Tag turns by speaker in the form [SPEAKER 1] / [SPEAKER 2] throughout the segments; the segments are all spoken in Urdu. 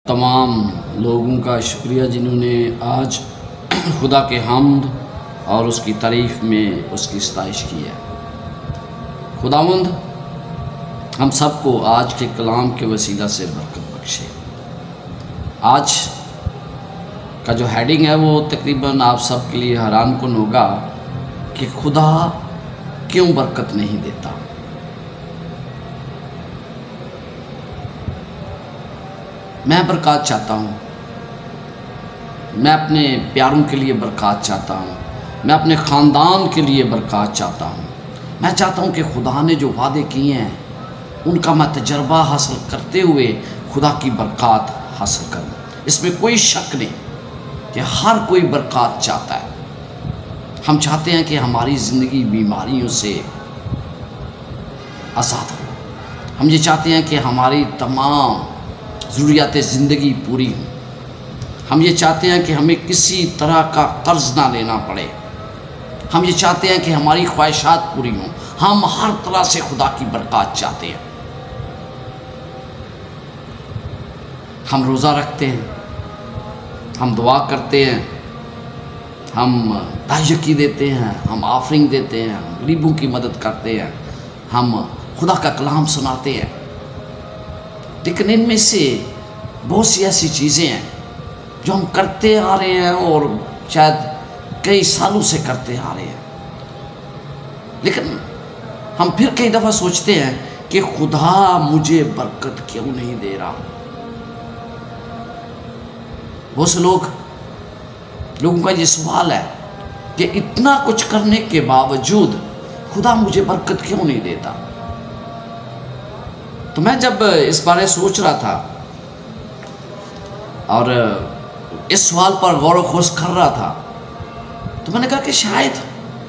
[SPEAKER 1] تمام لوگوں کا شکریہ جنہوں نے آج خدا کے حمد اور اس کی تعریف میں اس کی ستائش کی ہے۔ خداوند ہم سب کو آج کے کلام کے وسیلہ سے برکت بخشے۔ آج کا جو ہیڈنگ ہے وہ تقریباً آپ سب کے لیے حیران کن ہوگا کہ خدا کیوں برکت نہیں دیتا۔ میں برکات چاہتا ہوں، میں اپنے پیاروں کے لیے برکات چاہتا ہوں، میں اپنے خاندان کے لیے برکات چاہتا ہوں۔ میں چاہتا ہوں کہ خدا نے جو وعدے کیے ہیں ان کا میں تجربہ حاصل کرتے ہوئے خدا کی برکات حاصل کروں۔ اس میں کوئی شک نہیں کہ ہر کوئی برکات چاہتا ہے۔ ہم چاہتے ہیں کہ ہماری زندگی بیماریوں سے آزاد ہو۔ ہم یہ چاہتے ہیں کہ ہماری تمام ضروریات زندگی پوری ہوں۔ ہم یہ چاہتے ہیں کہ ہمیں کسی طرح کا قرض نہ لینا پڑے۔ ہم یہ چاہتے ہیں کہ ہماری خواہشات پوری ہوں۔ ہم ہر طرح سے خدا کی برکات چاہتے ہیں۔ ہم روزہ رکھتے ہیں، ہم دعا کرتے ہیں، ہم تہجد دیتے ہیں، ہم آفرنگ دیتے ہیں، ہم غریبوں کی مدد کرتے ہیں، ہم خدا کا کلام سناتے ہیں۔ لیکن ان میں سے بہت سی ایسی چیزیں ہیں جو ہم کرتے آ رہے ہیں اور شاید کئی سالوں سے کرتے آ رہے ہیں، لیکن ہم پھر کئی دفعہ سوچتے ہیں کہ خدا مجھے برکت کیوں نہیں دے رہا۔ بہت سے لوگوں کا یہ سوال ہے کہ اتنا کچھ کرنے کے باوجود خدا مجھے برکت کیوں نہیں دیتا۔ تو میں جب اس بارے سوچ رہا تھا اور اس سوال پر غور و خوض کر رہا تھا تو میں نے کہا کہ شاید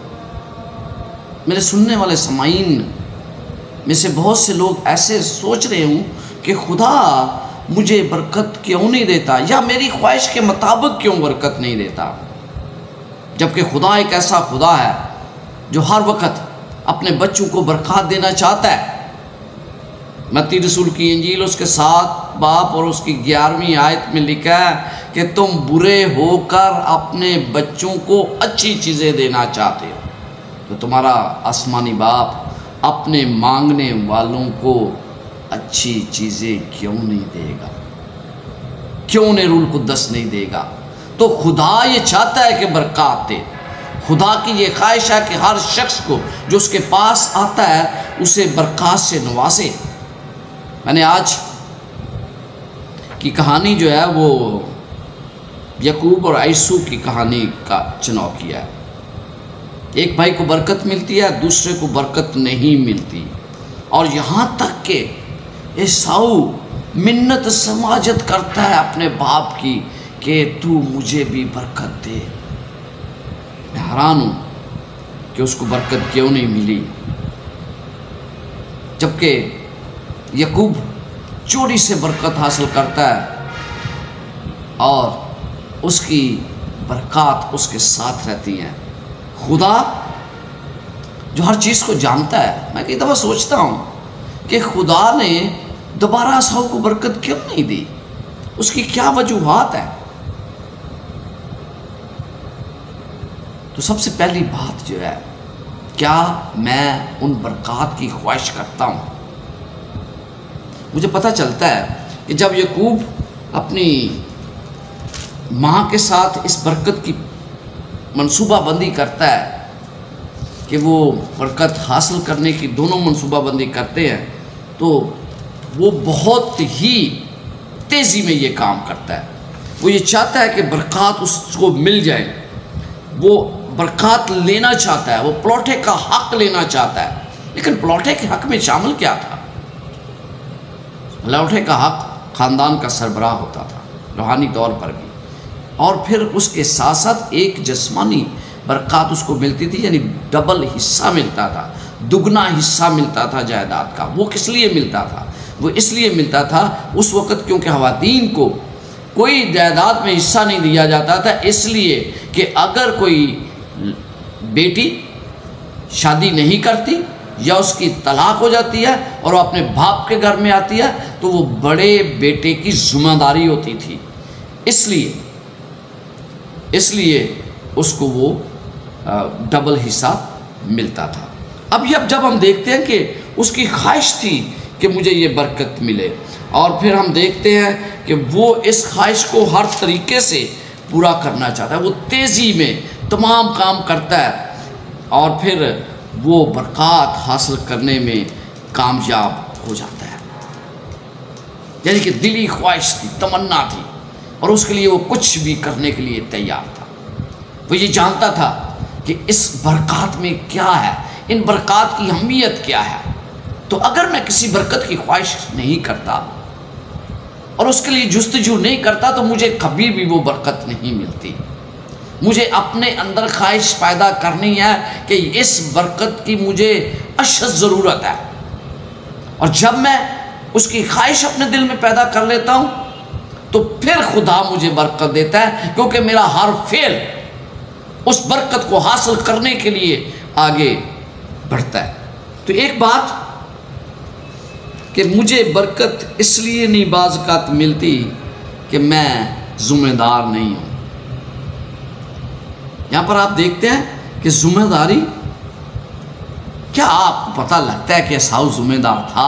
[SPEAKER 1] میرے سننے والے سامعین میں سے بہت سے لوگ ایسے سوچ رہے ہوں کہ خدا مجھے برکت کیوں نہیں دیتا، یا میری خواہش کے مطابق کیوں برکت نہیں دیتا، جبکہ خدا ایک ایسا خدا ہے جو ہر وقت اپنے بچوں کو برکات دینا چاہتا ہے۔ متی رسول کی انجیل اس کے 7 باب اور اس کی 11ویں آیت میں لکھا ہے کہ تم برے ہو کر اپنے بچوں کو اچھی چیزیں دینا چاہتے ہو تو تمہارا آسمانی باپ اپنے مانگنے والوں کو اچھی چیزیں کیوں نہیں دے گا، کیوں انہیں روح القدس نہیں دے گا۔ تو خدا یہ چاہتا ہے کہ برکات دے۔ خدا کی یہ خواہش ہے کہ ہر شخص کو جو اس کے پاس آتا ہے اسے برکات سے نوازے۔ میں نے آج کی کہانی جو ہے وہ یعقوب اور عیسو کی کہانی کا چناؤ کیا ہے۔ ایک بھائی کو برکت ملتی ہے، دوسرے کو برکت نہیں ملتی، اور یہاں تک کہ عیسو منت سماجت کرتا ہے اپنے باپ کی کہ تو مجھے بھی برکت دے۔ میں حیران ہوں کہ اس کو برکت کیوں نہیں ملی، جبکہ یعقوب چوری سے برکت حاصل کرتا ہے اور اس کی برکات اس کے ساتھ رہتی ہیں۔ خدا جو ہر چیز کو جانتا ہے، میں کئی دفعہ سوچتا ہوں کہ خدا نے دوبارہ عیسو کو برکت کیوں نہیں دی، اس کی کیا وجوہات ہیں۔ تو سب سے پہلی بات جو ہے، کیا میں ان برکات کی خواہش کرتا ہوں؟ مجھے پتہ چلتا ہے کہ جب یعقوب اپنی ماں کے ساتھ اس برکت کی منصوبہ بندی کرتا ہے کہ وہ برکت حاصل کرنے کی دونوں منصوبہ بندی کرتے ہیں، تو وہ بہت ہی تیزی میں یہ کام کرتا ہے۔ وہ یہ چاہتا ہے کہ برکات اس کو مل جائے، وہ برکات لینا چاہتا ہے، وہ پلوٹے کا حق لینا چاہتا ہے۔ لیکن پلوٹے کے حق میں شامل کیا تھا؟ پلوٹے کا حق خاندان کا سربراہ ہوتا تھا، روحانی طور پر بھی، اور پھر اس کے ساتھ ساتھ ایک جسمانی برکات اس کو ملتی تھی، یعنی ڈبل حصہ ملتا تھا، دگنا حصہ ملتا تھا جائیداد کا۔ وہ کس لیے ملتا تھا؟ وہ اس لیے ملتا تھا اس وقت کیونکہ خواتین کو کوئی جائیداد میں حصہ نہیں دیا جاتا تھا، اس لیے کہ اگر کوئی بیٹی شادی نہیں کرتی یا اس کی طلاق ہو جاتی ہے اور وہ اپنے باپ کے گھر میں آتی ہے تو وہ بڑے بیٹے کی ذمہ داری ہوتی تھی، اس لیے اس کو وہ ڈبل حصہ ملتا تھا۔ اب جب ہم دیکھتے ہیں کہ اس کی خواہش تھی کہ مجھے یہ برکت ملے، اور پھر ہم دیکھتے ہیں کہ وہ اس خواہش کو ہر طریقے سے پورا کرنا چاہتا ہے، وہ تیزی میں تمام کام کرتا ہے اور پھر وہ برکات حاصل کرنے میں کامیاب ہو جاتا ہے۔ یعنی کہ دلی خواہش تھی، تمنا تھی، اور اس کے لیے وہ کچھ بھی کرنے کے لیے تیار تھا۔ وہ یہ جانتا تھا کہ اس برکات میں کیا ہے، ان برکات کی اہمیت کیا ہے، تو اگر میں کسی برکت کی خواہش نہیں کرتا اور اس کے لیے جستجو نہیں کرتا تو مجھے کبھی بھی وہ برکت نہیں ملتی۔ مجھے اپنے اندر خواہش پیدا کرنی ہے کہ اس برکت کی مجھے اشد ضرورت ہے، اور جب میں اس کی خواہش اپنے دل میں پیدا کر لیتا ہوں تو پھر خدا مجھے برکت دیتا ہے، کیونکہ میرا ہر فعل اس برکت کو حاصل کرنے کے لیے آگے بڑھتا ہے۔ تو ایک بات کہ مجھے برکت اس لیے نہیں بعض اوقات ملتی کہ میں ذمہ دار نہیں ہوں۔ یہاں پر آپ دیکھتے ہیں کہ ذمہ داری، کیا آپ کو پتہ لگتا ہے کہ ایساؤ ذمہ دار تھا؟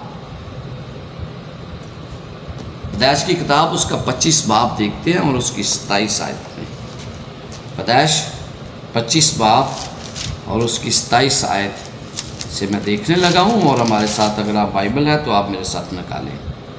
[SPEAKER 1] پیدائش کی کتاب اس کا 25 باب دیکھتے ہیں اور اس کی 27 آیت میں، پیدائش 25 باب اور اس کی 27 آیت سے میں دیکھنے لگا ہوں، اور ہمارے ساتھ اگر آپ بائبل ہے تو آپ میرے ساتھ نکالیں۔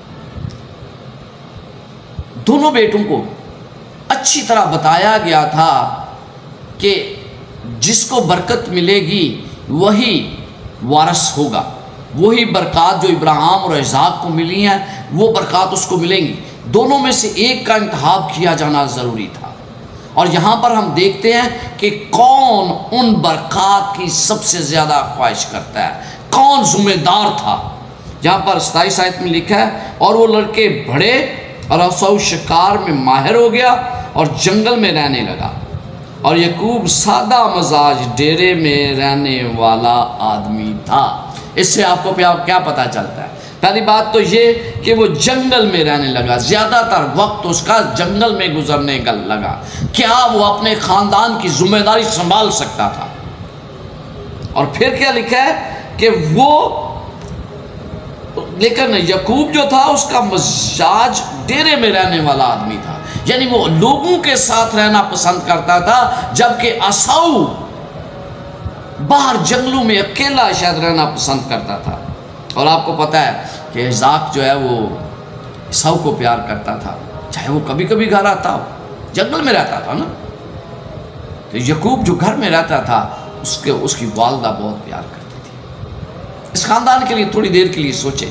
[SPEAKER 1] دونوں بیٹوں کو اچھی طرح بتایا گیا تھا کہ جس کو برکت ملے گی وہی وارث ہوگا، وہی برکات جو ابراہیم اور اسحاق کو ملی ہیں وہ برکات اس کو ملیں گی۔ دونوں میں سے ایک کا انتخاب کیا جانا ضروری تھا، اور یہاں پر ہم دیکھتے ہیں کہ کون ان برکات کی سب سے زیادہ خواہش کرتا ہے، کون ذمہ دار تھا۔ یہاں پر 27 آیت میں لکھا ہے، اور وہ لڑکے بڑھے اور عیساؤ شکار میں ماہر ہو گیا اور جنگل میں رہنے لگا، اور یعقوب سادہ مزاج ڈیرے میں رہنے والا آدمی تھا۔ اس سے آپ کو کیا پتہ چلتا ہے؟ پہلی بات تو یہ کہ وہ جنگل میں رہنے لگا، زیادہ تر وقت اس کا جنگل میں گزرنے کا لگا۔ کیا وہ اپنے خاندان کی ذمہ داری سنبھال سکتا تھا؟ اور پھر کیا لکھا ہے کہ وہ، لیکن یعقوب جو تھا اس کا مزاج ڈیرے میں رہنے والا آدمی تھا، یعنی وہ لوگوں کے ساتھ رہنا پسند کرتا تھا، جبکہ عیساؤ باہر جنگلوں میں اکیلا شاید رہنا پسند کرتا تھا۔ اور آپ کو پتہ ہے کہ اسحاق جو ہے وہ عیساؤ کو پیار کرتا تھا، چاہے وہ کبھی کبھی گھر آتا ہو، جنگل میں رہتا تھا نا، تو یعقوب جو گھر میں رہتا تھا اس کی والدہ بہت پیار کرتی تھی۔ اس خاندان کے لیے تھوڑی دیر کے لیے سوچیں،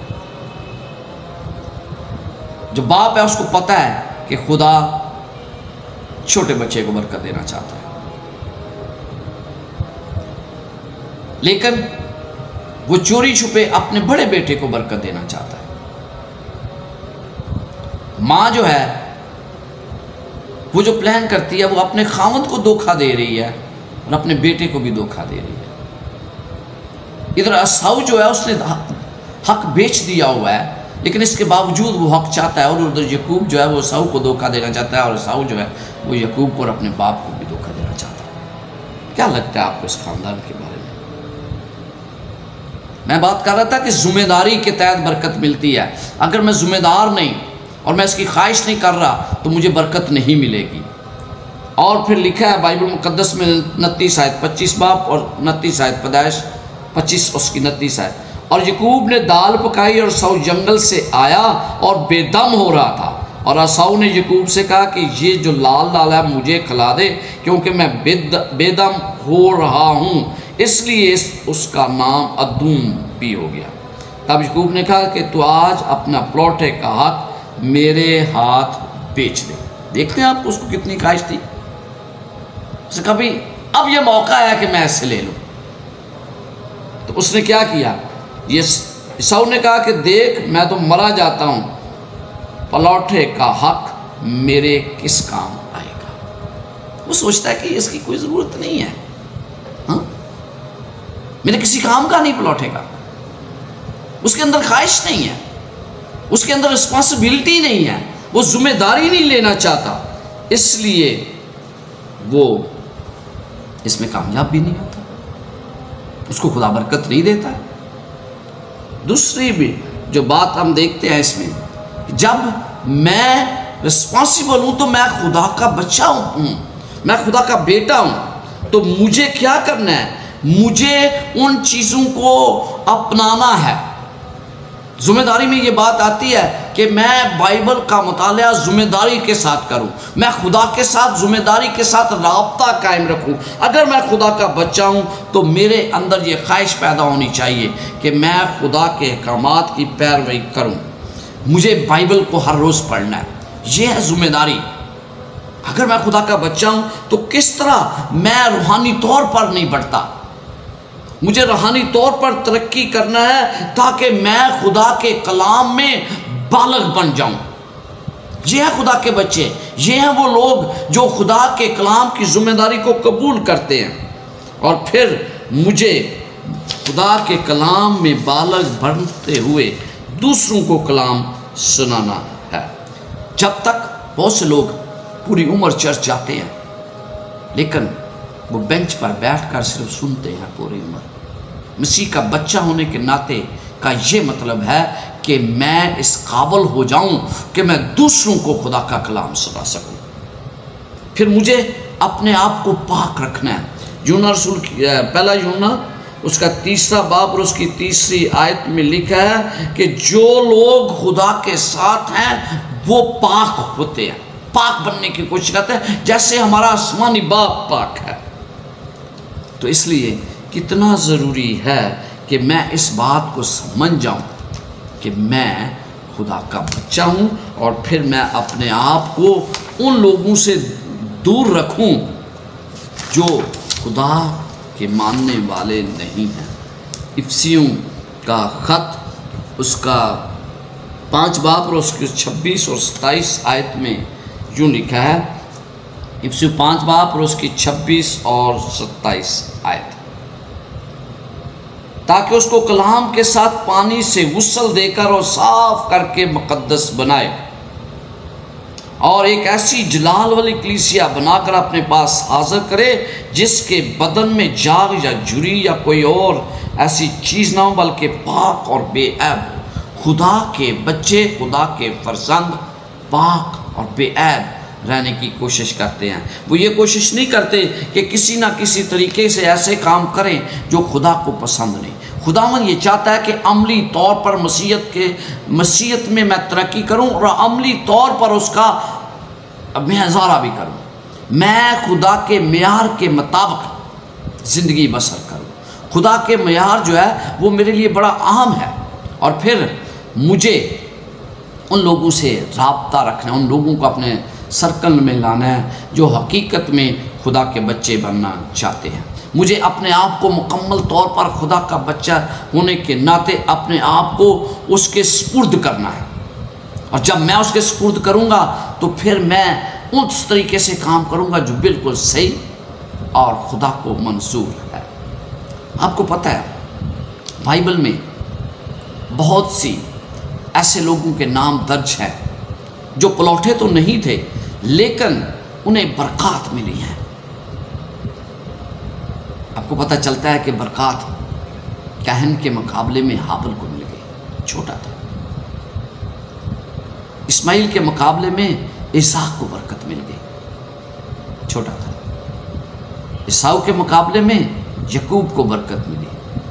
[SPEAKER 1] جو باپ ہے اس کو پتہ ہے کہ خدا چھوٹے بچے کو برکت دینا چاہتا ہے، لیکن وہ چوری چھپے اپنے بڑے بیٹے کو برکت دینا چاہتا ہے۔ ماں جو ہے وہ جو پلان کرتی ہے وہ اپنے خاوند کو دھوکہ دے رہی ہے اور اپنے بیٹے کو بھی دھوکہ دے رہی ہے۔ ادھر عیساؤ جو ہے اس نے حق بیچ دیا ہوا ہے، لیکن اس کے باوجود وہ حق چاہتا ہے، اور ادھر یعقوب جو ہے وہ عیساؤ کو دھوکہ دینا چاہتا ہے، اور عیساؤ جو ہے وہ یعقوب کو اور اپنے باپ کو بھی دھوکہ دینا چاہتا ہے۔ کیا لگتا ہے آپ کو اس خاندان کے بارے میں؟ میں بات کر رہا تھا کہ ذمہ داری کے تحت برکت ملتی ہے۔ اگر میں ذمہ دار نہیں اور میں اس کی خواہش نہیں کر رہا تو مجھے برکت نہیں ملے گی۔ اور پھر لکھا ہے بائبل مقدس میں 29 آیت 25 باب اور 29 آیت، پیدائش 25 اس کی 29 آیت، اور یعقوب نے دال پکائی اور عیساؤ جنگل سے آیا اور بے دم ہو رہا تھا، اور عیساؤ نے یعقوب سے کہا کہ یہ جو لال دال ہے مجھے کھلا دے، کیونکہ میں بے دم ہو رہا ہوں، اس لیے اس کا نام ادوم بھی ہو گیا۔ تب یعقوب نے کہا کہ تو آج اپنا پلوٹے کا حق میرے ہاتھ بیچ دے۔ دیکھتے ہیں آپ اس کو کتنی خواہش تھی، اسے کبھی اب یہ موقع ہے کہ میں اسے لے لوں۔ تو اس نے کیا کیا؟ یہ عیساؤ نے کہا کہ دیکھ میں تو مرا جاتا ہوں، پلوٹے کا حق میرے کس کام آئے گا؟ وہ سوچتا ہے کہ اس کی کوئی ضرورت نہیں ہے، ہاں میرے کسی کام کا نہیں لوٹے گا، اس کے اندر خواہش نہیں ہے، اس کے اندر رسپانسبلٹی نہیں ہے، وہ ذمہ داری نہیں لینا چاہتا، اس لیے وہ اس میں کامیاب بھی نہیں ہوتا، اس کو خدا برکت نہیں دیتا ہے۔ دوسری بھی جو بات ہم دیکھتے ہیں اس میں، جب میں رسپانسبل ہوں تو میں خدا کا بچہ ہوں، میں خدا کا بیٹا ہوں، تو مجھے کیا کرنا ہے؟ مجھے ان چیزوں کو اپنانا ہے۔ ذمہ داری میں یہ بات آتی ہے کہ میں بائبل کا مطالعہ ذمہ داری کے ساتھ کروں، میں خدا کے ساتھ ذمہ داری کے ساتھ رابطہ قائم رکھوں۔ اگر میں خدا کا بچہ ہوں تو میرے اندر یہ خواہش پیدا ہونی چاہیے کہ میں خدا کے احکامات کی پیروی کروں، مجھے بائبل کو ہر روز پڑھنا ہے، یہ ہے ذمہ داری۔ اگر میں خدا کا بچہ ہوں تو کس طرح میں روحانی طور پر نہیں بڑھتا؟ مجھے روحانی طور پر ترقی کرنا ہے تاکہ میں خدا کے کلام میں بالغ بن جاؤں۔ یہ ہے خدا کے بچے، یہ ہیں وہ لوگ جو خدا کے کلام کی ذمہ داری کو قبول کرتے ہیں، اور پھر مجھے خدا کے کلام میں بالغ بنتے ہوئے دوسروں کو کلام سنانا ہے۔ جب تک بہت سے لوگ پوری عمر چرچ جاتے ہیں لیکن وہ بینچ پر بیٹھ کر صرف سنتے ہیں پوری عمر۔ مسیح کا بچہ ہونے کے ناطے کا یہ مطلب ہے کہ میں اس قابل ہو جاؤں کہ میں دوسروں کو خدا کا کلام سنا سکوں۔ پھر مجھے اپنے آپ کو پاک رکھنا ہے۔ یونا رسول پہلا یونا اس کا 3 باب اور اس کی 3 آیت میں لکھا ہے کہ جو لوگ خدا کے ساتھ ہیں وہ پاک ہوتے ہیں، پاک بننے کی کوشش کرتے ہیں جیسے ہمارا آسمانی باپ پاک ہے۔ تو اس لیے کتنا ضروری ہے کہ میں اس بات کو سمجھ جاؤں کہ میں خدا کا بچہ ہوں، اور پھر میں اپنے آپ کو ان لوگوں سے دور رکھوں جو خدا کے ماننے والے نہیں ہیں۔ افسیوں کا خط اس کا 5 باب اور اس کے 26 اور 27 آیت میں یوں لکھا ہے، افسیوں 5 باب اور اس کی 26 اور 27 آیت، تاکہ اس کو کلام کے ساتھ پانی سے غسل دے کر اور صاف کر کے مقدس بنائے، اور ایک ایسی جلال والی کلیسیا بنا کر اپنے پاس حاضر کرے جس کے بدن میں جاگ یا جھری یا کوئی اور ایسی چیز نہ ہو، بلکہ پاک اور بے عیب خدا کے بچے، خدا کے فرزند پاک اور بے عیب رہنے کی کوشش کرتے ہیں۔ وہ یہ کوشش نہیں کرتے کہ کسی نہ کسی طریقے سے ایسے کام کریں جو خدا کو پسند نہیں۔ خداوند یہ چاہتا ہے کہ عملی طور پر مسیحیت میں میں ترقی کروں اور عملی طور پر اس کا میں اظہارہ بھی کروں، میں خدا کے معیار کے مطابق زندگی بسر کروں۔ خدا کے معیار جو ہے وہ میرے لیے بڑا اہم ہے، اور پھر مجھے ان لوگوں سے رابطہ رکھنا ہے، ان لوگوں کو اپنے سرکل میں لانا ہے جو حقیقت میں خدا کے بچے بننا چاہتے ہیں۔ مجھے اپنے آپ کو مکمل طور پر خدا کا بچہ ہونے کے ناطے اپنے آپ کو اس کے سپرد کرنا ہے، اور جب میں اس کے سپرد کروں گا تو پھر میں اس طریقے سے کام کروں گا جو بالکل صحیح اور خدا کو منظور ہے۔ آپ کو پتہ ہے بائبل میں بہت سی ایسے لوگوں کے نام درج ہیں جو پلوٹے تو نہیں تھے لیکن انہیں برکات ملی ہیں۔ آپ کو پتہ چلتا ہے کہ برکات کاہن کے مقابلے میں ہابل کو مل گئی، چھوٹا تھا۔ اسماعیل کے مقابلے میں اسحاق کو برکت مل گئی، چھوٹا تھا۔ عیساؤ کے مقابلے میں یعقوب کو برکت ملی،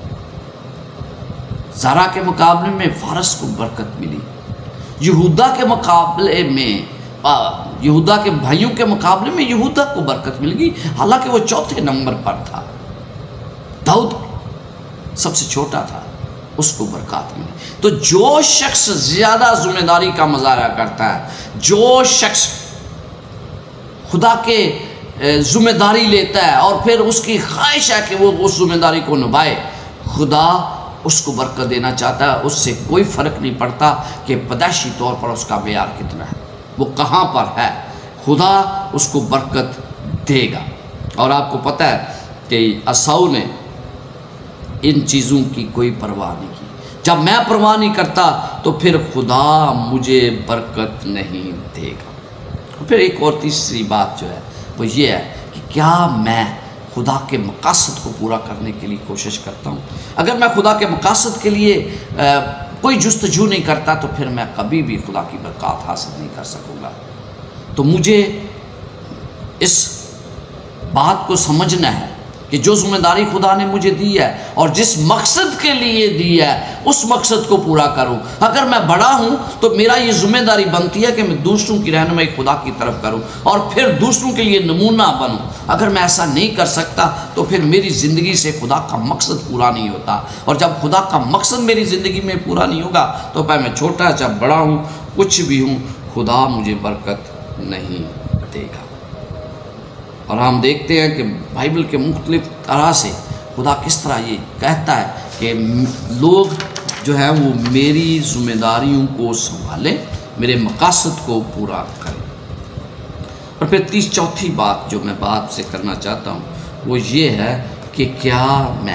[SPEAKER 1] زارا کے مقابلے میں فارس کو برکت ملی، یہودا کے مقابلے میں یہودا کے بھائیوں کے مقابلے میں یہودا کو برکت مل گئی، حالانکہ وہ 4 نمبر پر تھا۔ داؤد سب سے چھوٹا تھا، اس کو برکات ملی۔ تو جو شخص زیادہ ذمہ داری کا مظاہرہ کرتا ہے، جو شخص خدا کے ذمہ داری لیتا ہے اور پھر اس کی خواہش ہے کہ وہ اس ذمہ داری کو نبھائے، خدا اس کو برکت دینا چاہتا ہے۔ اس سے کوئی فرق نہیں پڑتا کہ پیدائشی طور پر اس کا معیار کتنا ہے، وہ کہاں پر ہے، خدا اس کو برکت دے گا۔ اور آپ کو پتہ ہے کہ عیساؤ نے ان چیزوں کی کوئی پرواہ نہیں کی۔ جب میں پرواہ نہیں کرتا تو پھر خدا مجھے برکت نہیں دے گا۔ اور پھر ایک اور تیسری بات جو ہے وہ یہ ہے کہ کیا میں خدا کے مقاصد کو پورا کرنے کے لیے کوشش کرتا ہوں؟ اگر میں خدا کے مقاصد کے لیے کوئی جستجو نہیں کرتا تو پھر میں کبھی بھی خدا کی برکات حاصل نہیں کر سکوں گا۔ تو مجھے اس بات کو سمجھنا ہے کہ جو ذمہ داری خدا نے مجھے دی ہے اور جس مقصد کے لیے دی ہے اس مقصد کو پورا کروں۔ اگر میں بڑا ہوں تو میرا یہ ذمہ داری بنتی ہے کہ میں دوسروں کی رہنمائی خدا کی طرف کروں اور پھر دوسروں کے لیے نمونہ بنوں۔ اگر میں ایسا نہیں کر سکتا تو پھر میری زندگی سے خدا کا مقصد پورا نہیں ہوتا، اور جب خدا کا مقصد میری زندگی میں پورا نہیں ہوگا تو پھر میں چھوٹا چاہے بڑا ہوں، کچھ بھی ہوں، خدا مجھے برکت نہیں دے گا۔ اور ہم دیکھتے ہیں کہ بائبل کے مختلف طرح سے خدا کس طرح یہ کہتا ہے کہ لوگ جو ہیں وہ میری ذمہ داریوں کو سنبھالیں، میرے مقاصد کو پورا کریں۔ اور پھر چوتھی بات جو میں بات سے کرنا چاہتا ہوں وہ یہ ہے کہ کیا میں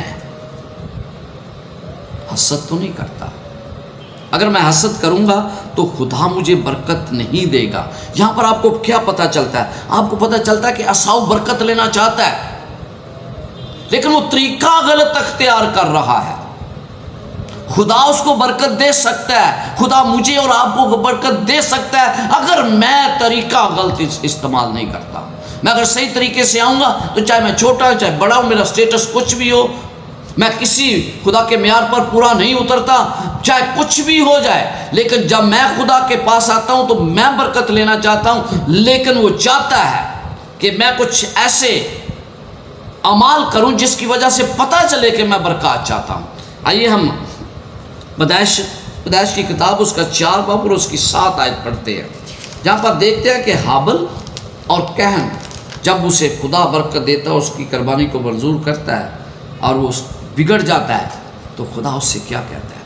[SPEAKER 1] حسد تو نہیں کرتا؟ اگر میں حسد کروں گا تو خدا مجھے برکت نہیں دے گا۔ یہاں پر آپ کو کیا پتہ چلتا ہے؟ آپ کو پتہ چلتا ہے کہ عیساؤ برکت لینا چاہتا ہے لیکن وہ طریقہ غلط اختیار کر رہا ہے۔ خدا اس کو برکت دے سکتا ہے، خدا مجھے اور آپ کو برکت دے سکتا ہے اگر میں طریقہ غلط استعمال نہیں کرتا۔ میں اگر صحیح طریقے سے آؤں گا تو چاہے میں چھوٹا ہوں چاہے بڑا ہوں، میرا سٹیٹس کچھ بھی ہو، میں کسی خدا کے معیار پر پورا نہیں اترتا، چاہے کچھ بھی ہو جائے، لیکن جب میں خدا کے پاس آتا ہوں تو میں برکت لینا چاہتا ہوں، لیکن وہ چاہتا ہے کہ میں کچھ ایسے اعمال کروں جس کی وجہ سے پتہ چلے کہ میں برکات چاہتا ہوں۔ آئیے ہم پیدائش کی کتاب اس کا 4 باب اور اس کی 7 آیت پڑھتے ہیں، جہاں پر دیکھتے ہیں کہ حابل اور کہن جب اسے خدا برکت دیتا ہے، اس کی قربانی کو منظور کرتا ہے اور وہ بگڑ جاتا ہے تو خدا اس سے کیا کہتا ہے؟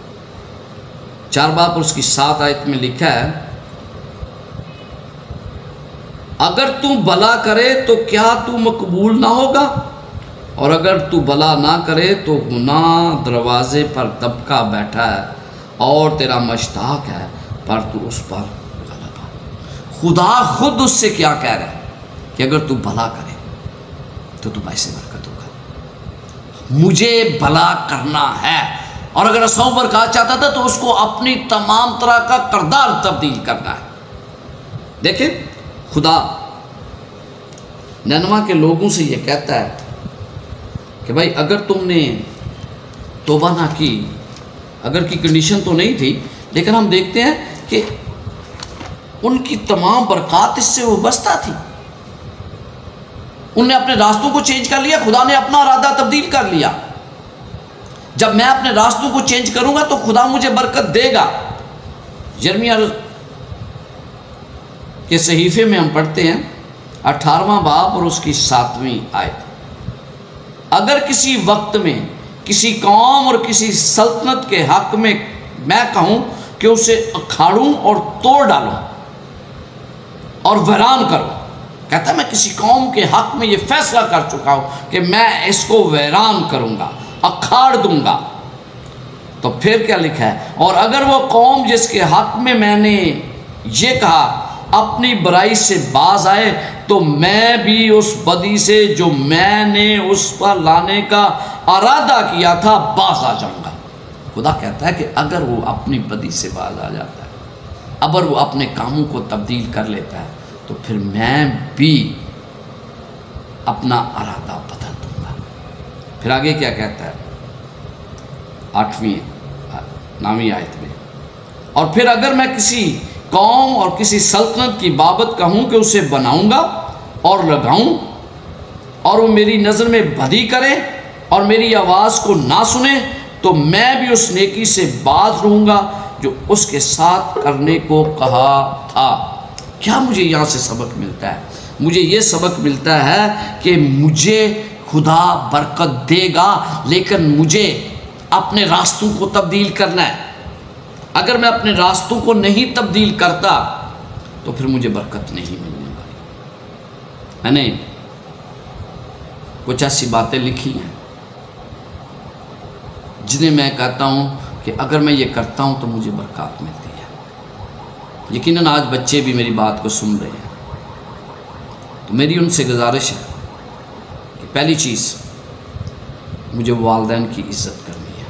[SPEAKER 1] 4 باب اور اس کی 7 آیت میں لکھا ہے، اگر تو بھلا کرے تو کیا تو مقبول نہ ہوگا، اور اگر تو بھلا نہ کرے تو گناہ دروازے پر دبکا بیٹھا ہے اور تیرا مشتاق ہے پر تو اس پر غلبہ۔ خدا خود اس سے کیا کہہ رہا ہے کہ اگر تو بھلا کرے تو باعث برکت ہوگا۔ مجھے بھلا کرنا ہے، اور اگر عیساؤ برکات چاہتا تھا تو اس کو اپنی تمام طرح کا کردار تبدیل کرنا ہے۔ دیکھیں خدا نینوا کے لوگوں سے یہ کہتا ہے کہ بھائی اگر تم نے توبہ نہ کی، اگر کی کنڈیشن تو نہیں تھی، لیکن ہم دیکھتے ہیں کہ ان کی تمام برکات اس سے وابستہ تھی۔ انہوں نے اپنے راستوں کو چینج کر لیا، خدا نے اپنا ارادہ تبدیل کر لیا۔ جب میں اپنے راستوں کو چینج کروں گا تو خدا مجھے برکت دے گا۔ یرمیہ کے صحیفے میں ہم پڑھتے ہیں 18واں باب اور اس کی 7ویں آیت، اگر کسی وقت میں کسی قوم اور کسی سلطنت کے حق میں میں کہوں کہ اسے اکھاڑوں اور توڑ ڈالوں اور ویران کروں، کہتا ہے میں کسی قوم کے حق میں یہ فیصلہ کر چکا ہوں کہ میں اس کو ویران کروں گا، اکھاڑ دوں گا، تو پھر کیا لکھا ہے، اور اگر وہ قوم جس کے حق میں میں نے یہ کہا اپنی برائی سے باز آئے تو میں بھی اس بدی سے جو میں نے اس پر لانے کا ارادہ کیا تھا باز آ جاؤں گا۔ خدا کہتا ہے کہ اگر وہ اپنی بدی سے باز آ جاتا ہے، اگر وہ اپنے کاموں کو تبدیل کر لیتا ہے تو پھر میں بھی اپنا ارادہ بدل دوں گا۔ پھر آگے کیا کہتا ہے 8ویں 9ویں آیت میں، اور پھر اگر میں کسی قوم اور کسی سلطنت کی بابت کہوں کہ اسے بناؤں گا اور لگاؤں اور وہ میری نظر میں بدی کرے اور میری آواز کو نہ سنے تو میں بھی اس نیکی سے باز رہوں گا جو اس کے ساتھ کرنے کو کہا تھا۔ کیا مجھے یہاں سے سبق ملتا ہے؟ مجھے یہ سبق ملتا ہے کہ مجھے خدا برکت دے گا، لیکن مجھے اپنے راستوں کو تبدیل کرنا ہے۔ اگر میں اپنے راستوں کو نہیں تبدیل کرتا تو پھر مجھے برکت نہیں ملنے والی۔ میں نے کچھ ایسی باتیں لکھی ہیں جنہیں میں کہتا ہوں کہ اگر میں یہ کرتا ہوں تو مجھے برکات ملتی ہے۔ یقیناً آج بچے بھی میری بات کو سن رہے ہیں، تو میری ان سے گزارش ہے کہ پہلی چیز مجھے والدین کی عزت کرنی ہے۔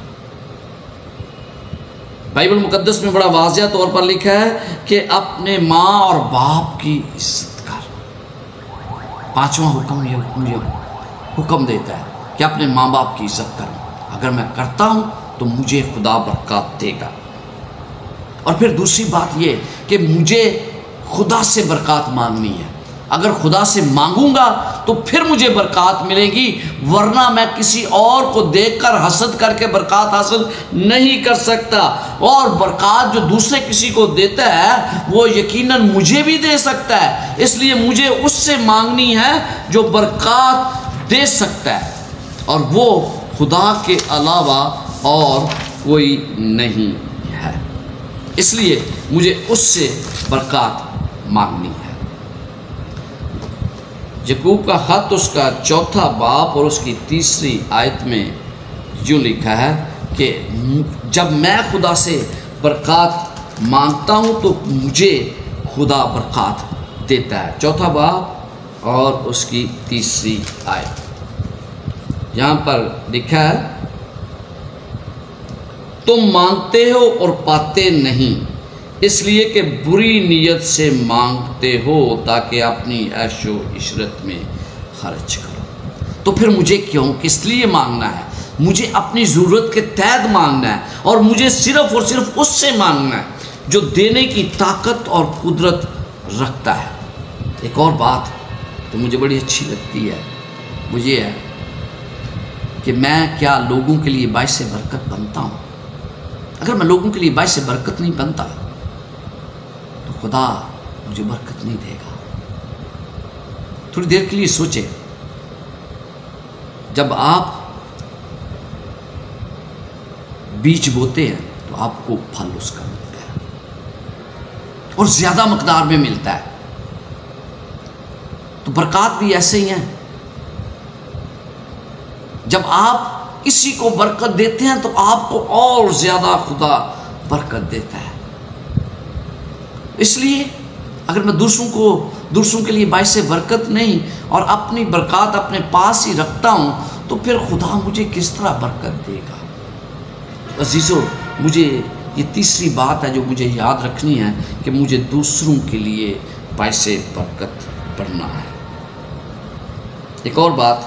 [SPEAKER 1] بائبل مقدس میں بڑا واضح طور پر لکھا ہے کہ اپنے ماں اور باپ کی عزت کر۔ پانچواں حکم یہ مجھے حکم دیتا ہے کہ اپنے ماں باپ کی عزت کروں۔ اگر میں کرتا ہوں تو مجھے خدا برکات دے گا۔ اور پھر دوسری بات یہ کہ مجھے خدا سے برکات مانگنی ہے۔ اگر خدا سے مانگوں گا تو پھر مجھے برکات ملے گی، ورنہ میں کسی اور کو دیکھ کر حسد کر کے برکات حاصل نہیں کر سکتا۔ اور برکات جو دوسرے کسی کو دیتا ہے وہ یقیناً مجھے بھی دے سکتا ہے، اس لیے مجھے اس سے مانگنی ہے جو برکات دے سکتا ہے، اور وہ خدا کے علاوہ اور کوئی نہیں ہے۔ اس لیے مجھے اس سے برکات مانگنی ہے۔ یعقوب کا خط اس کا 4 باب اور اس کی 3 آیت میں یوں لکھا ہے کہ جب میں خدا سے برکات مانگتا ہوں تو مجھے خدا برکات دیتا ہے۔ 4 باب اور اس کی 3 آیت یہاں پر لکھا ہے، تم مانگتے ہو اور پاتے نہیں، اس لیے کہ بری نیت سے مانگتے ہو تاکہ اپنی عیش و عشرت میں خرچ کرو۔ تو پھر مجھے کیوں کس لیے مانگنا ہے؟ مجھے اپنی ضرورت کے تحت مانگنا ہے، اور مجھے صرف اور صرف اس سے مانگنا ہے جو دینے کی طاقت اور قدرت رکھتا ہے۔ ایک اور بات تو مجھے بڑی اچھی لگتی ہے، وہ یہ ہے کہ میں کیا لوگوں کے لیے باعث برکت بنتا ہوں؟ اگر میں لوگوں کے لیے باعث برکت نہیں بنتا تو خدا مجھے برکت نہیں دے گا۔ تھوڑی دیر کے لیے سوچیں، جب آپ بیج بوتے ہیں تو آپ کو پھل اس کا ملتا ہے، اور زیادہ مقدار میں ملتا ہے۔ تو برکات بھی ایسے ہی ہیں، جب آپ کسی کو برکت دیتے ہیں تو آپ کو اور زیادہ خدا برکت دیتا ہے۔ اس لیے اگر میں دوسروں کے لیے باعث برکت نہیں اور اپنی برکات اپنے پاس ہی رکھتا ہوں تو پھر خدا مجھے کس طرح برکت دے گا؟ عزیزو، مجھے یہ تیسری بات ہے جو مجھے یاد رکھنی ہے کہ مجھے دوسروں کے لیے باعث برکت بننا ہے۔ ایک اور بات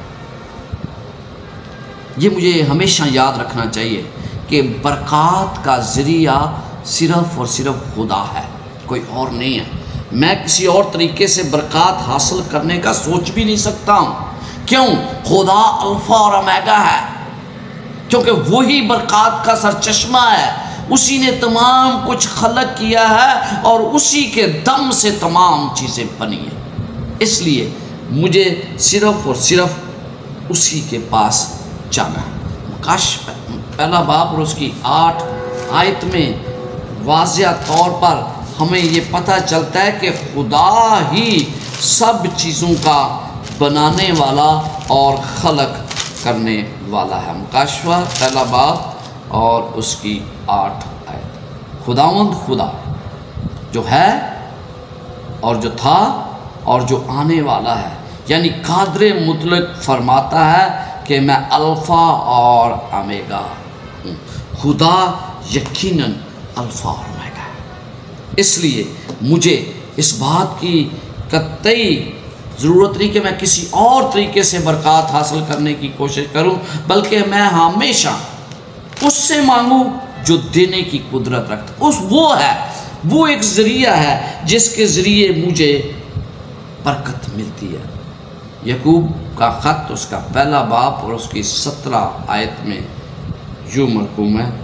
[SPEAKER 1] یہ مجھے ہمیشہ یاد رکھنا چاہیے کہ برکات کا ذریعہ صرف اور صرف خدا ہے، کوئی اور نہیں ہے۔ میں کسی اور طریقے سے برکات حاصل کرنے کا سوچ بھی نہیں سکتا ہوں۔ کیوں؟ خدا الفا اور اومیگا ہے، کیونکہ وہی برکات کا سرچشمہ ہے، اسی نے تمام کچھ خلق کیا ہے اور اسی کے دم سے تمام چیزیں بنی ہیں۔ اس لیے مجھے صرف اور صرف اسی کے پاس جانا ہے۔ مکاش 1 باب اور اس کی 8 آیت میں واضح طور پر ہمیں یہ پتہ چلتا ہے کہ خدا ہی سب چیزوں کا بنانے والا اور خلق کرنے والا ہے۔ مکاشفہ 1 باب اور اس کی 8 آیت۔ خداوند خدا جو ہے اور جو تھا اور جو آنے والا ہے، یعنی قادر مطلق فرماتا ہے کہ میں الفا اور اومیگا ہوں۔ خدا یقیناً الفا اور اومیگا ہے۔ اس لیے مجھے اس بات کی قطعی ضرورت نہیں کہ میں کسی اور طریقے سے برکات حاصل کرنے کی کوشش کروں، بلکہ میں ہمیشہ اس سے مانگوں جو دینے کی قدرت رکھتا ہے۔ وہ ایک ذریعہ ہے جس کے ذریعے مجھے برکت ملتی ہے۔ یعقوب کا خط اس کا 1 باب اور اس کی 17 آیت میں یوں مرقوم ہے،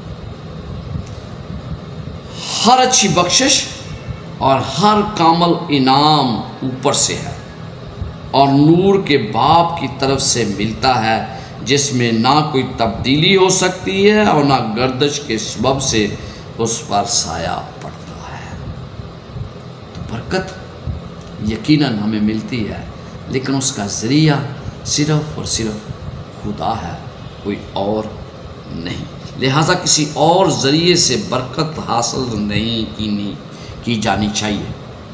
[SPEAKER 1] ہر اچھی بخشش اور ہر کامل انعام اوپر سے ہے اور نور کے باپ کی طرف سے ملتا ہے، جس میں نہ کوئی تبدیلی ہو سکتی ہے اور نہ گردش کے سبب سے اس پر سایہ پڑتا ہے۔ تو برکت یقیناً ہمیں ملتی ہے، لیکن اس کا ذریعہ صرف اور صرف خدا ہے، کوئی اور نہیں، لہٰذا کسی اور ذریعے سے برکت حاصل نہیں کی جانی چاہیے۔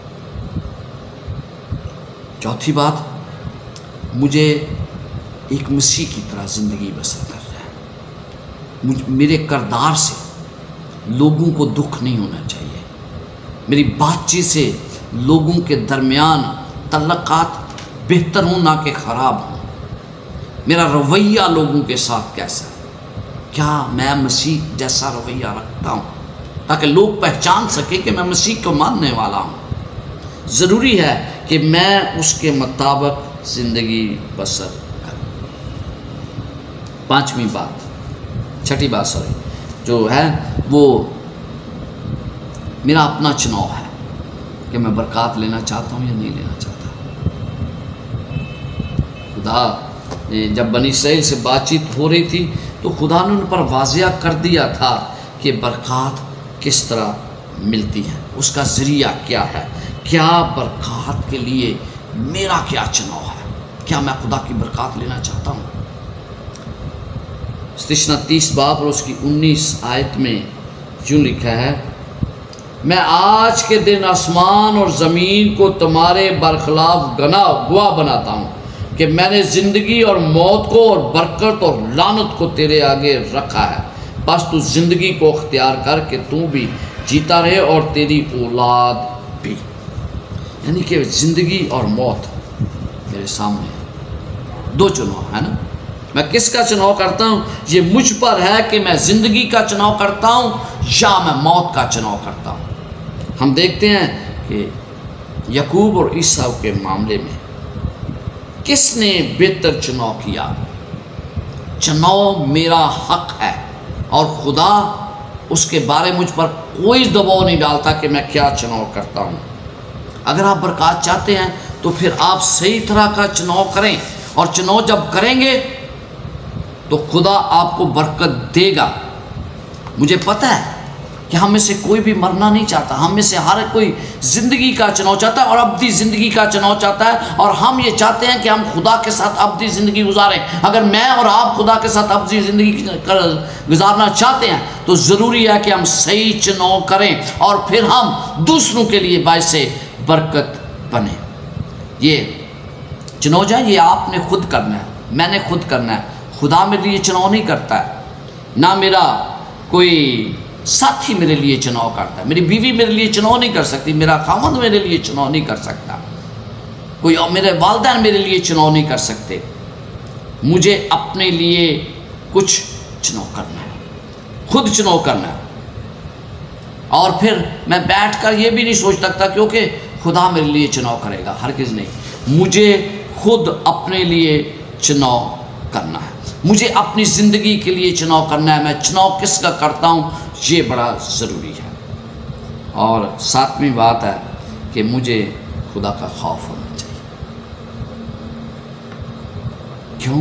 [SPEAKER 1] چوتھی بات، مجھے ایک مسیح کی طرح زندگی بسر کرنا ہے۔ میرے کردار سے لوگوں کو دکھ نہیں ہونا چاہیے، میری بات چیت سے لوگوں کے درمیان تعلقات بہتر ہوں نہ کہ خراب ہوں۔ میرا رویہ لوگوں کے ساتھ کیسا ہے، کیا میں مسیح جیسا رویہ رکھتا ہوں، تاکہ لوگ پہچان سکیں کہ میں مسیح کو ماننے والا ہوں۔ ضروری ہے کہ میں اس کے مطابق زندگی بسر کروں۔ چھٹی بات جو ہے وہ میرا اپنا چناؤ ہے کہ میں برکات لینا چاہتا ہوں یا نہیں لینا چاہتا۔ خدا جب بنی اسرائیل سے بات چیت ہو رہی تھی تو خدا نے ان پر واضح کر دیا تھا کہ برکات کس طرح ملتی ہے، اس کا ذریعہ کیا ہے، کیا برکات کے لیے میرا کیا چناؤ ہے، کیا میں خدا کی برکات لینا چاہتا ہوں۔ استثنا 30 باب اور اس کی 19 آیت میں یوں لکھا ہے، میں آج کے دن آسمان اور زمین کو تمہارے برخلاف گواہ بناتا ہوں کہ میں نے زندگی اور موت کو اور برکت اور لعنت کو تیرے آگے رکھا ہے، بس تو زندگی کو اختیار کر کے تو بھی جیتا رہے اور تیری اولاد بھی۔ یعنی کہ زندگی اور موت میرے سامنے ہے، دو چناؤ ہے نا۔ میں کس کا چناؤ کرتا ہوں، یہ مجھ پر ہے کہ میں زندگی کا چناؤ کرتا ہوں یا میں موت کا چناؤ کرتا ہوں۔ ہم دیکھتے ہیں کہ یعقوب اور عیسیٰ کے معاملے میں کس نے بہتر چناؤ کیا۔ چناؤ میرا حق ہے اور خدا اس کے بارے مجھ پر کوئی دباؤ نہیں ڈالتا کہ میں کیا چناؤ کرتا ہوں۔ اگر آپ برکات چاہتے ہیں تو پھر آپ صحیح طرح کا چناؤ کریں، اور چناؤ جب کریں گے تو خدا آپ کو برکت دے گا۔ مجھے پتہ ہے کہ ہم میں سے کوئی بھی مرنا نہیں چاہتا، ہم میں سے ہر کوئی زندگی کا چناؤ چاہتا ہے اور ابدی زندگی کا چناؤ چاہتا ہے، اور ہم یہ چاہتے ہیں کہ ہم خدا کے ساتھ ابدی زندگی گزاریں۔ اگر میں اور آپ خدا کے ساتھ ابدی زندگی گزارنا چاہتے ہیں تو ضروری ہے کہ ہم صحیح چناؤ کریں اور پھر ہم دوسروں کے لیے باعث برکت بنیں۔ یہ چناؤ جو ہے یہ آپ نے خود کرنا ہے، میں نے خود کرنا ہے۔ خدا میرے لیے چناؤ نہیں کرتا ہے، نہ میرا کوئی ساتھی میرے لیے چناؤ کرتا ہے، میری بیوی میرے لیے چناؤ نہیں کر سکتی، میرا خاوند میرے لیے چناؤ نہیں کر سکتا، کوئی میرے والدین میرے لیے چناؤ نہیں کر سکتے۔ مجھے اپنے لیے کچھ چناؤ کرنا ہے، خود چناؤ کرنا ہے، اور پھر میں بیٹھ کر یہ بھی نہیں سوچ سکتا کیونکہ خدا میرے لیے چناؤ کرے گا، ہرگز نہیں۔ مجھے خود اپنے لیے چناؤ کرنا ہے، مجھے اپنی زندگی کے لیے چناؤ کرنا ہے۔ میں چناؤ کس کا کرتا ہوں یہ بڑا ضروری ہے۔ اور 7ویں بات ہے کہ مجھے خدا کا خوف ہونا چاہیے۔ کیوں؟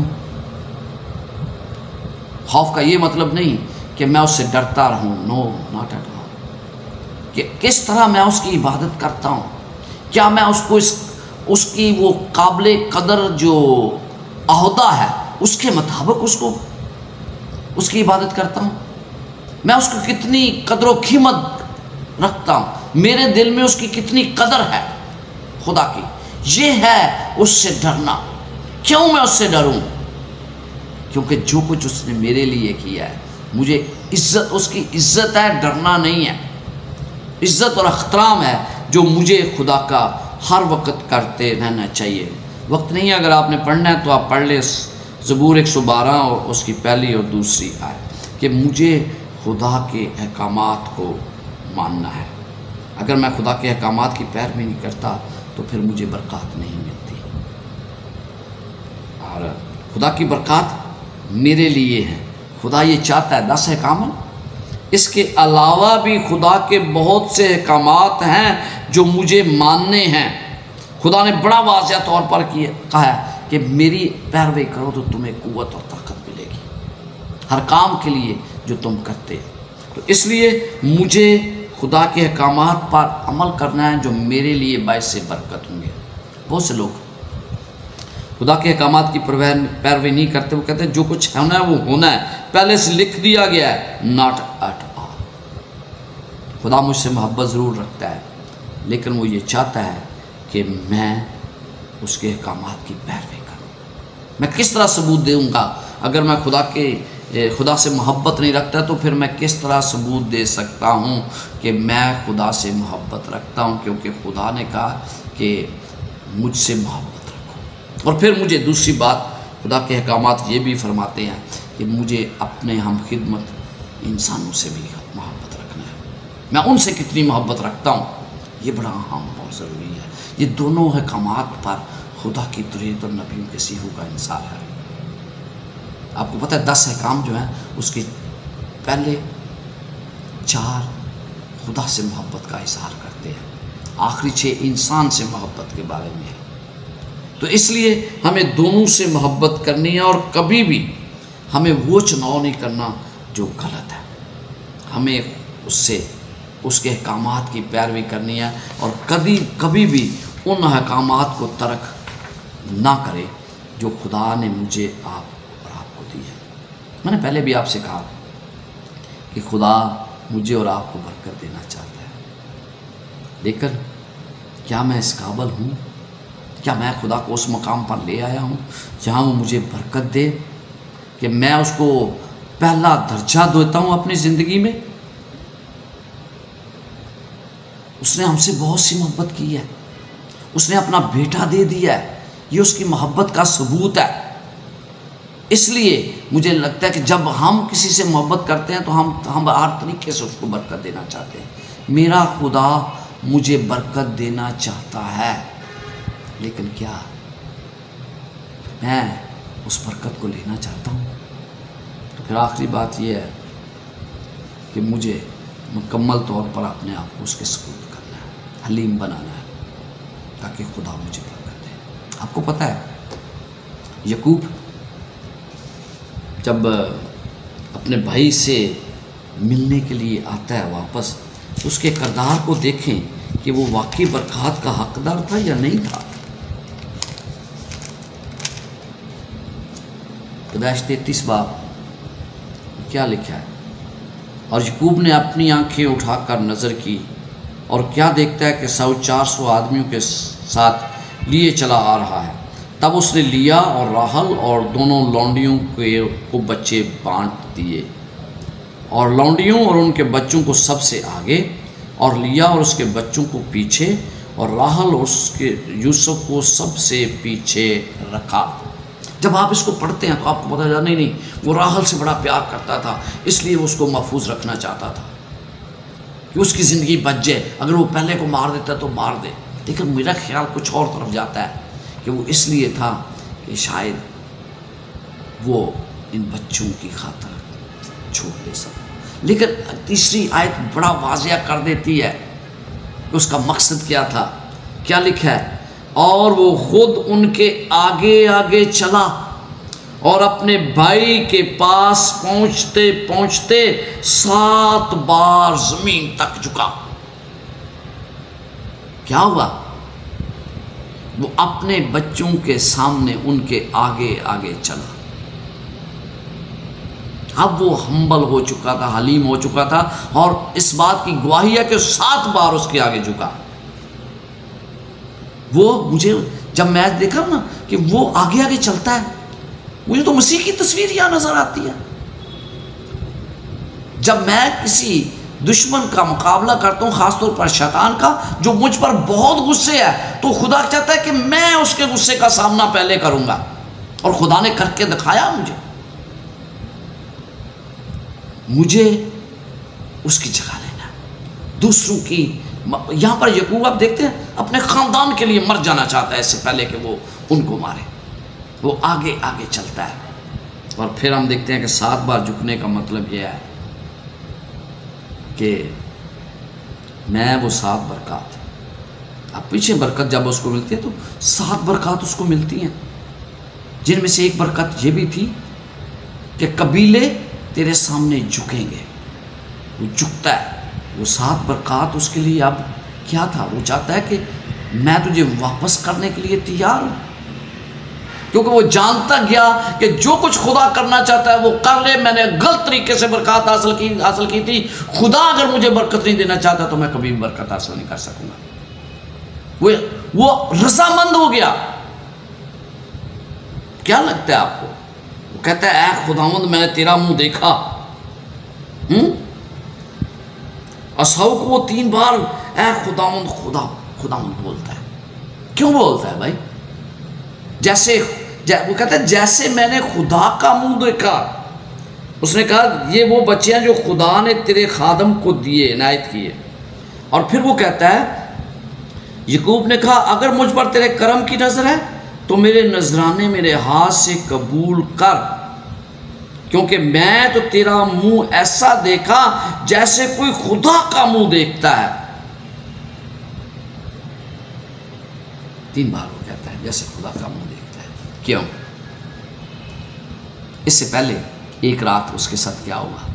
[SPEAKER 1] خوف کا یہ مطلب نہیں کہ میں اس سے ڈرتا رہوں، نو ناٹ ایٹ آل، کہ کس طرح میں اس کی عبادت کرتا ہوں، کیا میں اس کو اس کی وہ قابل قدر جو عہدہ ہے اس کے مطابق اس کی عبادت کرتا ہوں، میں اس کو کتنی قدر و قیمت رکھتا ہوں، میرے دل میں اس کی کتنی قدر ہے خدا کی، یہ ہے اس سے ڈرنا۔ کیوں میں اس سے ڈروں؟ کیونکہ جو کچھ اس نے میرے لیے کیا ہے، مجھے عزت، اس کی عزت ہے، ڈرنا نہیں ہے۔ عزت اور احترام ہے جو مجھے خدا کا ہر وقت کرتے رہنا چاہیے۔ وقت نہیں ہے، اگر آپ نے پڑھنا ہے تو آپ پڑھ لیں زبور 112 اور اس کی پہلی اور دوسری آیت، کہ مجھے خدا کے احکامات کو ماننا ہے۔ اگر میں خدا کے احکامات کی پیروی نہیں کرتا تو پھر مجھے برکات نہیں ملتی، اور خدا کی برکات میرے لیے ہے۔ خدا یہ چاہتا ہے 10 احکام ہیں، اس کے علاوہ بھی خدا کے بہت سے احکامات ہیں جو مجھے ماننے ہیں۔ خدا نے بڑا واضح طور پر کہا ہے کہ میری پیروی کرو تو تمہیں قوت اور طاقت ملے گی ہر کام کے لیے جو تم کرتے۔ تو اس لیے مجھے خدا کے احکامات پر عمل کرنا ہے جو میرے لیے باعث برکت ہوں گے۔ بہت سے لوگ خدا کے احکامات کی پیروی نہیں کرتے، وہ کہتے ہیں جو کچھ ہونا ہے وہ ہونا ہے، پہلے سے لکھ دیا گیا ہے، ناٹ ایٹ آل۔ خدا مجھ سے محبت ضرور رکھتا ہے، لیکن وہ یہ چاہتا ہے کہ میں اس کے احکامات کی پیروی کروں۔ میں کس طرح ثبوت دوں گا؟ اگر میں خدا سے محبت نہیں رکھتا تو پھر میں کس طرح ثبوت دے سکتا ہوں کہ میں خدا سے محبت رکھتا ہوں؟ کیونکہ خدا نے کہا کہ مجھ سے محبت رکھو۔ اور پھر مجھے دوسری بات، خدا کے احکامات یہ بھی فرماتے ہیں کہ مجھے اپنے ہم خدمت انسانوں سے بھی محبت رکھنا ہے۔ میں ان سے کتنی محبت رکھتا ہوں، یہ بڑا اہم اور ضروری ہے۔ یہ دونوں احکامات پر خدا کی توریت اور نبیوں کے سیہو کا انصار ہے۔ آپ کو پتہ ہے 10 احکام جو ہیں اس کے پہلے 4 خدا سے محبت کا اظہار کرتے ہیں، آخری 6 انسان سے محبت کے بارے میں ہے۔ تو اس لیے ہمیں دونوں سے محبت کرنی ہے، اور کبھی بھی ہمیں وہ چناؤ نہیں کرنا جو غلط ہے۔ ہمیں اس کے احکامات کی پیروی کرنی ہے، اور کبھی بھی ان احکامات کو ترک نہ کرے جو خدا نے مجھے آپ کو دی ہے۔ میں نے پہلے بھی آپ سے کہا کہ خدا مجھے اور آپ کو برکت دینا چاہتا ہے، لیکن کیا میں اس قابل ہوں؟ کیا میں خدا کو اس مقام پر لے آیا ہوں جہاں وہ مجھے برکت دے کہ میں اس کو پہلا درجہ دیتا ہوں اپنی زندگی میں؟ اس نے ہم سے بہت سی محبت کی ہے، اس نے اپنا بیٹا دے دیا ہے، یہ اس کی محبت کا ثبوت ہے۔ اس لیے مجھے لگتا ہے کہ جب ہم کسی سے محبت کرتے ہیں تو ہم ہر طریقے سے اس کو برکت دینا چاہتے ہیں۔ میرا خدا مجھے برکت دینا چاہتا ہے، لیکن کیا میں اس برکت کو لینا چاہتا ہوں؟ تو پھر آخری بات یہ ہے کہ مجھے مکمل طور پر اپنے آپ کو اس کے سپرد کرنا ہے، حلیم بنانا ہے، تاکہ خدا مجھے برکت دے۔ آپ کو پتہ ہے یعقوب جب اپنے بھائی سے ملنے کے لیے آتا ہے واپس، اس کے کردار کو دیکھیں کہ وہ واقعی برکات کا حقدار تھا یا نہیں تھا۔ پیدائش 33 باب کیا لکھا ہے؟ اور یعقوب نے اپنی آنکھیں اٹھا کر نظر کی، اور کیا دیکھتا ہے کہ 100-400 آدمیوں کے ساتھ لیے چلا آ رہا ہے۔ تب اس نے لیا اور راحل اور دونوں لونڈیوں کو بچے بانٹ دیے، اور لونڈیوں اور ان کے بچوں کو سب سے آگے، اور لیا اور اس کے بچوں کو پیچھے، اور راحل اور اس کے یوسف کو سب سے پیچھے رکھا۔ جب آپ اس کو پڑھتے ہیں تو آپ کو پتہ چلا نہیں وہ راحل سے بڑا پیار کرتا تھا، اس لیے وہ اس کو محفوظ رکھنا چاہتا تھا کہ اس کی زندگی بچ جائے، اگر وہ پہلے کو مار دیتا تو مار دے۔ لیکن میرا خیال کچھ اور طرف جاتا ہے کہ وہ اس لیے تھا کہ شاید وہ ان بچوں کی خاطر چھوڑ دے سکے۔ لیکن تیسری آیت بڑا واضح کر دیتی ہے کہ اس کا مقصد کیا تھا۔ کیا لکھا ہے؟ اور وہ خود ان کے آگے آگے چلا اور اپنے بھائی کے پاس پہنچتے پہنچتے 7 بار زمین تک جھکا۔ کیا ہوا؟ وہ اپنے بچوں کے سامنے ان کے آگے آگے چلا۔ اب وہ ہمبل ہو چکا تھا، حلیم ہو چکا تھا، اور اس بات کی گواہی ہے کہ 7 بار اس کے آگے جھکا۔ وہ مجھے جب میں دیکھا نا کہ وہ آگے آگے چلتا ہے، مجھے تو مسیح کی تصویر یہاں نظر آتی ہے۔ جب میں کسی دشمن کا مقابلہ کرتا ہوں، خاص طور پر شیطان کا، جو مجھ پر بہت غصے ہے، تو خدا چاہتا ہے کہ میں اس کے غصے کا سامنا پہلے کروں گا، اور خدا نے کر کے دکھایا مجھے اس کی جگہ لینا، دوسروں کی۔ یہاں پر یعقوب آپ دیکھتے ہیں اپنے خاندان کے لیے مر جانا چاہتا ہے اس سے پہلے کہ وہ ان کو مارے۔ وہ آگے آگے چلتا ہے، اور پھر ہم دیکھتے ہیں کہ 7 بار جھکنے کا مطلب یہ ہے کہ میں وہ 7 برکات، اب پیچھے برکت جب اس کو ملتی ہے تو 7 برکات اس کو ملتی ہیں، جن میں سے ایک برکت یہ بھی تھی کہ قبیلے تیرے سامنے جھکیں گے۔ وہ جھکتا ہے۔ وہ 7 برکات اس کے لیے اب کیا تھا؟ وہ چاہتا ہے کہ میں تجھے واپس کرنے کے لیے تیار ہوں، کیونکہ وہ جانتا گیا کہ جو کچھ خدا کرنا چاہتا ہے وہ کر لے. میں نے غلط طریقے سے برکات حاصل کی تھی. خدا اگر مجھے برکت نہیں دینا چاہتا تو میں کبھی بھی برکت حاصل نہیں کر سکوں گا. وہ رضامند ہو گیا. کیا لگتا ہے آپ کو؟ وہ کہتا ہے اے خداوند میں نے تیرا منہ دیکھا. اسحو کو وہ 3 بار اے خداوند خداوند بولتا ہے. کیوں بولتا ہے بھائی؟ وہ کہتا ہے جیسے میں نے خدا کا منہ دیکھا. اس نے کہا یہ وہ بچے ہیں جو خدا نے تیرے خادم کو دیے، عنایت کیے. اور پھر وہ کہتا ہے یعقوب نے کہا اگر مجھ پر تیرے کرم کی نظر ہے تو میرے نذرانے میرے ہاتھ سے قبول کر، کیونکہ میں تو تیرا منہ ایسا دیکھا جیسے کوئی خدا کا منہ دیکھتا ہے. 3 بار وہ کہتا ہے جیسے خدا کا منہ دیکھتا ہے. کیوں؟ اس سے پہلے ایک رات اس کے ساتھ کیا ہوا؟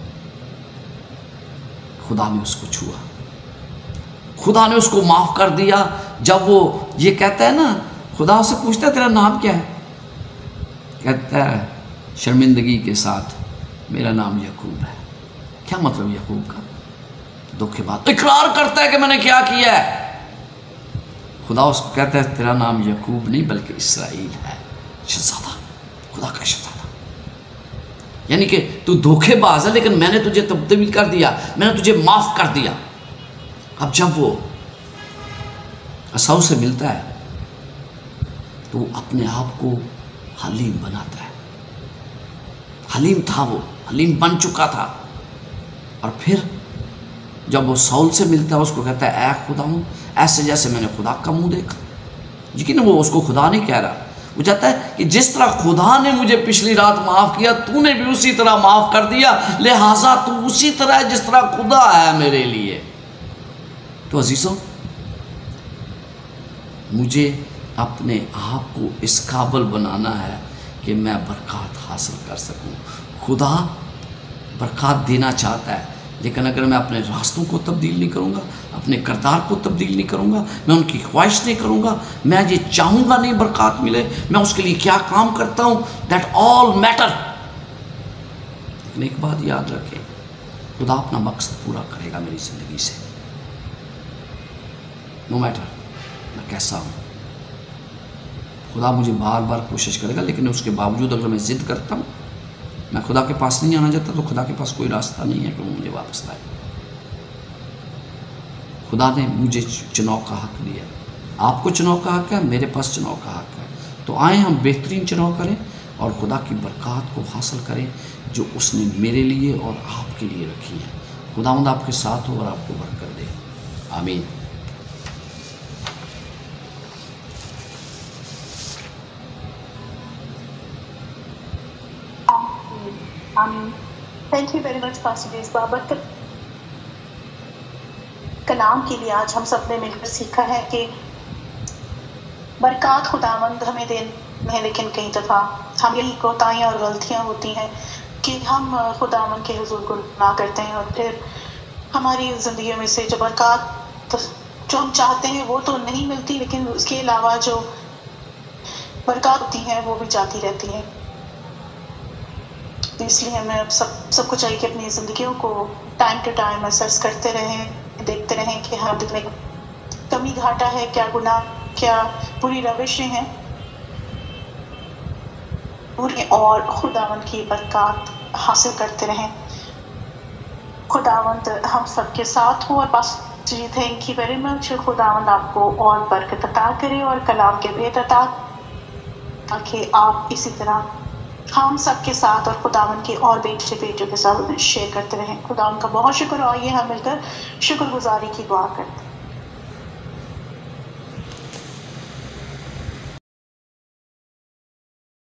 [SPEAKER 1] خدا نے اس کو چھوا، خدا نے اس کو معاف کر دیا. جب وہ یہ کہتا ہے نا، خدا اسے پوچھتا ہے تیرا نام کیا ہے؟ کہتا ہے شرمندگی کے ساتھ میرا نام یعقوب ہے. کیا مطلب یعقوب کا؟ دکھ کے بعد اقرار کرتا ہے کہ میں نے کیا کیا ہے. خدا اس کو کہتا ہے تیرا نام یعقوب نہیں بلکہ اسرائیل ہے، شہزادہ، خدا کا شہزادہ. یعنی کہ تو دھوکے باز ہے لیکن میں نے تجھے تبدیل کر دیا، میں نے تجھے معاف کر دیا. اب جب وہ اسحو سے ملتا ہے تو وہ اپنے آپ کو حلیم بناتا ہے. حلیم تھا، وہ حلیم بن چکا تھا. اور پھر جب وہ سول سے ملتا ہے اس کو کہتا ہے اے خداوند ایسے جیسے میں نے خدا کا منہ دیکھا. لیکن وہ اس کو خدا نہیں کہہ رہا، وہ چاہتا ہے کہ جس طرح خدا نے مجھے پچھلی رات معاف کیا تو نے بھی اسی طرح معاف کر دیا، لہٰذا تو اسی طرح ہے جس طرح خدا ہے میرے لیے. تو عزیزوں، مجھے اپنے آپ کو اس قابل بنانا ہے کہ میں برکات حاصل کر سکوں. خدا برکات دینا چاہتا ہے، لیکن اگر میں اپنے راستوں کو تبدیل نہیں کروں گا، اپنے کردار کو تبدیل نہیں کروں گا، میں ان کی خواہش نہیں کروں گا، میں یہ چاہوں گا نہیں برکات ملے، میں اس کے لیے کیا کام کرتا ہوں، دیٹ آل میٹر. لیکن ایک بات یاد رکھیں، خدا اپنا مقصد پورا کرے گا میری زندگی سے، نو میٹر میں کیسا ہوں. خدا مجھے بار بار کوشش کرے گا، لیکن اس کے باوجود اگر میں ضد کرتا ہوں، میں خدا کے پاس نہیں آنا چاہتا، تو خدا کے پاس کوئی راستہ نہیں ہے کہ وہ مجھے واپس لائے. خدا نے مجھے چناؤ کا حق دیا، آپ کو چناؤ کا حق ہے، میرے پاس چناؤ کا حق ہے. تو آئیں ہم بہترین چناؤ کریں اور خدا کی برکات کو حاصل کریں جو اس نے میرے لیے اور آپ کے لیے رکھی ہے. خداوند آپ کے ساتھ ہو اور آپ کو برکت دے. آمین.
[SPEAKER 2] Thank you very much pastor ji. اس بابت کلام کے لیے آج ہم سب نے مل کر سیکھا ہے کہ برکات خداوند ہمیں دینا ہے، لیکن کئی دفعہ ہم یہی کوتاہیاں اور غلطیاں ہوتی ہیں کہ ہم خداوند کے حضور کو گناہ کرتے ہیں، اور پھر ہماری زندگی میں سے جو برکات جو ہم چاہتے ہیں وہ تو نہیں ملتی، لیکن اس کے علاوہ جو برکات ہوتی ہیں وہ بھی جاتی رہتی ہیں. تو اس لیے ہمیں سب کو چاہیے کہ اپنی زندگیوں کو ٹائم ٹو ٹائم اسیس کرتے رہیں، دیکھتے رہیں کہ ہم میں کمی گھاٹا ہے، کیا گناہ، کیا بری روشیں ہیں، اور خداوند کی برکات حاصل کرتے رہیں. خداوند ہم سب کے ساتھ ہو. اور بس جی تھینک یو ویری مچ. خداوند آپ کو اور برکت عطا کرے اور کلام کے بھید عطا، تاکہ آپ اسی طرح ہم سب کے ساتھ اور خداوند کے اور بیٹوں کے ساتھ شیئر کرتے رہیں. خداوند کا بہت شکر. آئیے ہم مل کر شکر گزاری کی دعا کرتے ہیں.